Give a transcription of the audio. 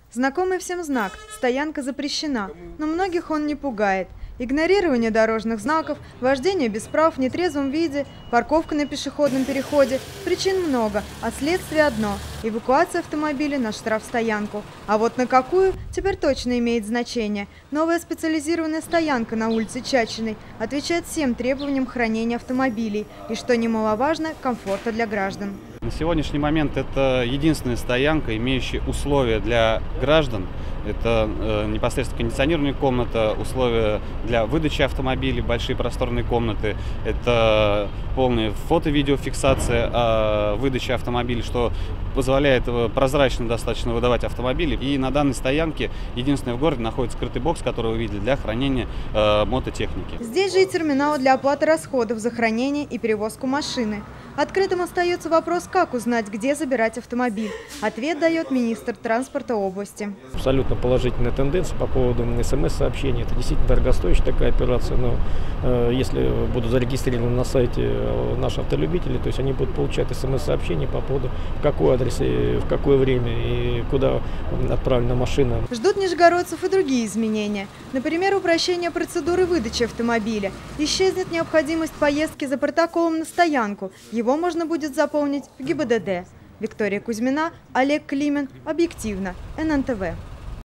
Знакомый всем знак «Стоянка запрещена», но многих он не пугает. Игнорирование дорожных знаков, вождение без прав в нетрезвом виде, парковка на пешеходном переходе. Причин много, а следствие одно – эвакуация автомобиля на штрафстоянку. А вот на какую – теперь точно имеет значение. Новая специализированная стоянка на улице Чачиной отвечает всем требованиям хранения автомобилей и, что немаловажно, комфорта для граждан. На сегодняшний момент это единственная стоянка, имеющая условия для граждан. Это непосредственно кондиционированная комната, условия для выдачи автомобилей, большие просторные комнаты. Это полная фото-видеофиксация выдачи автомобилей, что позволяет прозрачно достаточно выдавать автомобили. И на данной стоянке единственное в городе находится скрытый бокс, который вы видели, для хранения мототехники. Здесь же и терминал для оплаты расходов за хранение и перевозку машины. Открытым остается вопрос, как узнать, где забирать автомобиль. Ответ дает министр транспорта области. Абсолютно положительная тенденция по поводу СМС-сообщений. Это действительно дорогостоящая такая операция, но если будут зарегистрированы на сайте наши автолюбители, то есть они будут получать СМС-сообщения по поводу, в какой адрес, и в какое время и куда отправлена машина. Ждут нижегородцев и другие изменения. Например, упрощение процедуры выдачи автомобиля. Исчезнет необходимость поездки за протоколом на стоянку. Его можно будет заполнить в ГИБДД. Виктория Кузьмина, Олег Климен. Объективно. ННТВ.